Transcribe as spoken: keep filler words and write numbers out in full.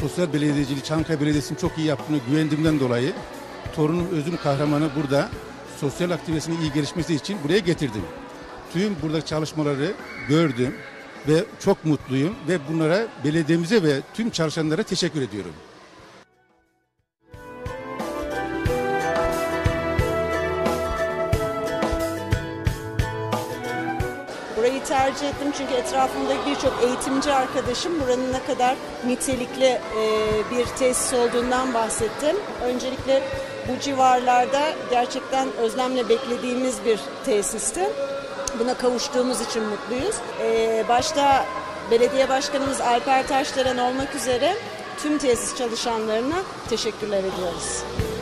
sosyal belediyeciliği Çankaya Belediyesi'nin çok iyi yaptığını güvendiğimden dolayı torunum Özüm Kahraman'ı burada sosyal aktivitesinin iyi gelişmesi için buraya getirdim. Tüm buradaki çalışmaları gördüm ve çok mutluyum ve bunlara belediyemize ve tüm çalışanlara teşekkür ediyorum. Burayı tercih ettim çünkü etrafımdaki birçok eğitimci arkadaşım buranın ne kadar nitelikli bir tesis olduğundan bahsettim. Öncelikle bu civarlarda gerçekten özlemle beklediğimiz bir tesisti. Buna kavuştuğumuz için mutluyuz. Başta belediye başkanımız Alper Taşdelen olmak üzere tüm tesis çalışanlarına teşekkürler ediyoruz.